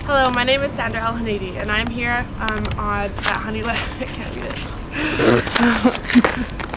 Hello, my name is Sandra El Hanidi, and I'm here at Honeyland. I can't read it.